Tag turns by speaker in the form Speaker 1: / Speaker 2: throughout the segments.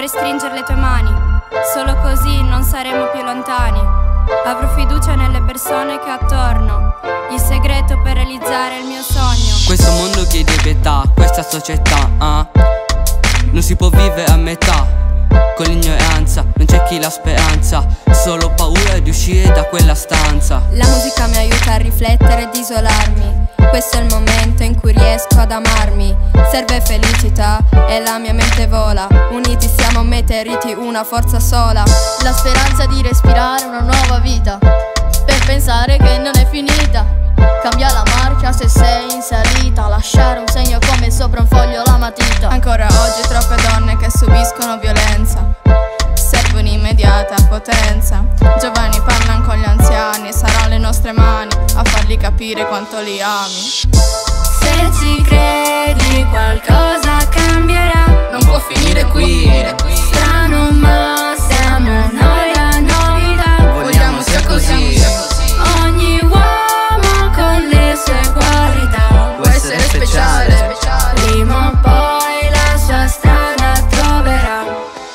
Speaker 1: Vorrei stringere le tue mani, solo così non saremo più lontani. Avrò fiducia nelle persone che ho attorno, il segreto per realizzare il mio sogno.
Speaker 2: Questo mondo chiede pietà, questa società non si può vivere a metà. Con l'ignoranza non c'è chi la speranza, solo paura di uscire da quella stanza.
Speaker 1: La musica mi aiuta a riflettere ed isolarmi, questo è il momento in cui riesco ad amarmi. Serve felicità e la mia mente vola, uniti siamo meteoriti, una forza sola.
Speaker 3: La speranza di respirare una nuova vita, per pensare che non è finita. Cambia la marcia se sei in salita, lasciare un segno come sopra un foglio la matita.
Speaker 4: Ancora oggi troppe donne che subiscono violenza, serve un'immediata potenza. Giovani parlano con gli anziani e saranno le nostre mani a fargli capire quanto li ami.
Speaker 1: Se ci credi qualcosa cambierà,
Speaker 5: non può finire qui.
Speaker 1: Strano ma siamo noi la novità,
Speaker 5: vogliamo sia così.
Speaker 1: Ogni uomo con le sue qualità
Speaker 5: può essere speciale,
Speaker 1: prima o poi la sua strada troverà.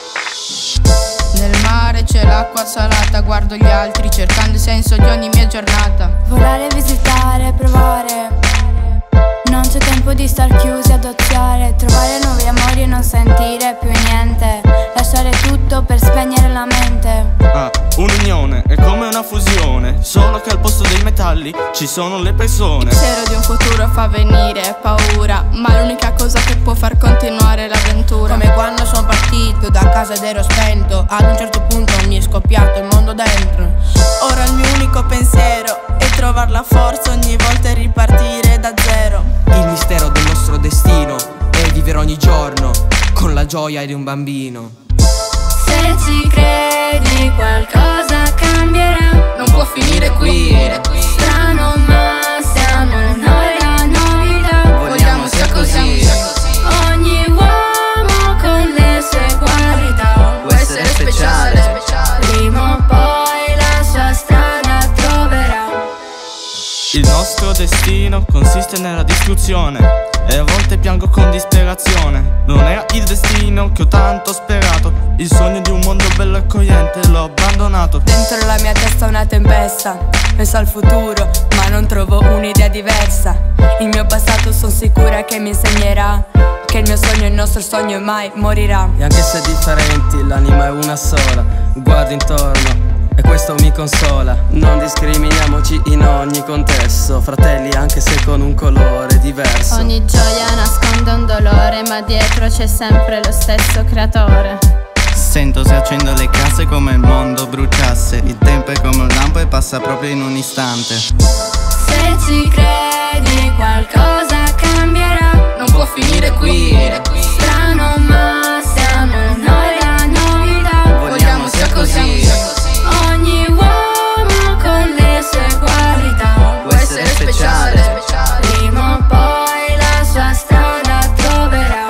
Speaker 4: Nel mare c'è l'acqua salata, guardo gli altri cercando il senso di ogni mia giornata.
Speaker 1: Volare, visitare, provare, non c'è tempo di star chiusi ad oziare. Trovare nuovi amori e non sentire più niente, lasciare tutto per spegnere la mente.
Speaker 6: Un'unione è come una fusione, solo che al posto dei metalli ci sono le persone.
Speaker 4: Il pensiero di un futuro fa venire paura, ma è l'unica cosa che può far continuare l'avventura.
Speaker 7: Come quando sono partito da casa ed ero spento, ad un certo punto mi è scoppiato il mondo dentro.
Speaker 8: Ora il mio unico pensiero è trovare la forza ogni volta e ripartire da zero.
Speaker 2: Il mistero del nostro destino è vivere ogni giorno con la gioia di un bambino.
Speaker 1: Se ci credi qualcosa cambierà,
Speaker 5: non può finire qui.
Speaker 1: Strano ma siamo noi la novità,
Speaker 5: vogliamo sia così.
Speaker 1: Ogni uomo con le sue qualità
Speaker 5: può essere speciale,
Speaker 1: prima o poi la sua strada troverà.
Speaker 6: Il nostro destino consiste nella distruzione e a volte piango con disperazione. Non era il destino che ho tanto sperato, il sogno di un mondo bello e accogliente l'ho abbandonato.
Speaker 9: Dentro la mia testa una tempesta, penso al futuro ma non trovo un'idea diversa. Il mio passato son sicura che mi insegnerà che il mio sogno, il nostro sogno mai morirà.
Speaker 2: E anche se differenti l'anima è una sola, guardo intorno e questo mi consola. Non discriminiamoci in ogni contesto, fratelli anche se con un colore diverso.
Speaker 3: Ogni gioia nasconde un dolore, ma dietro c'è sempre lo stesso creatore.
Speaker 10: Sento se accendo le case come il mondo bruciasse. Il tempo è come un lampo e passa proprio in un istante.
Speaker 1: Se ci credi qualcosa cambierà,
Speaker 5: non può finire qui.
Speaker 1: Strano ma siamo noi la novità,
Speaker 5: vogliamo sia così.
Speaker 1: Ogni uomo con le sue qualità
Speaker 5: può essere speciale,
Speaker 1: prima o poi la sua strada troverà.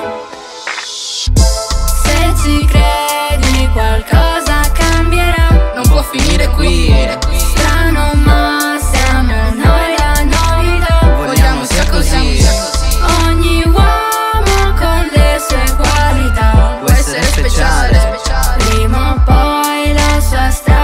Speaker 1: Se ci credi qualcosa cambierà,
Speaker 5: non può finire qui.
Speaker 1: Strano ma siamo noi la novità,
Speaker 5: vogliamo sia così.
Speaker 1: Ogni uomo con le sue qualità
Speaker 5: può essere speciale,
Speaker 1: prima o poi la sua strada